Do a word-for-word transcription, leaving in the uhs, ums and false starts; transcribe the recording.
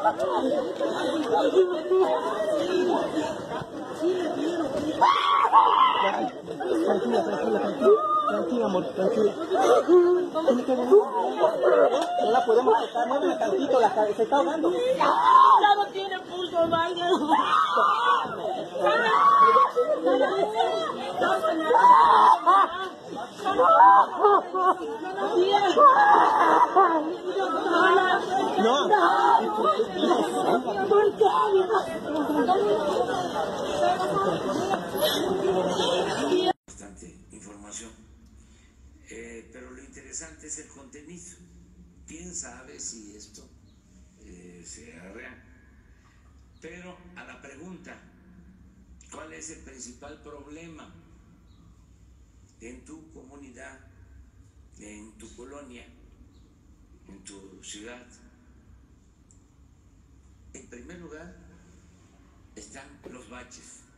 Tranquila, tranquila, tranquila. Tranquila, amor, tranquila. Tiene que venir. No la podemos tocar, muévela tantito, la cabeza se está ahogando. Ya no tiene pulso, vaya. No. Bastante información, eh, pero lo interesante es el contenido. ¿Quién sabe si esto eh, sea real? Pero a la pregunta, ¿cuál es el principal problema en tu comunidad, en tu colonia, en tu ciudad? En primer lugar están los baches.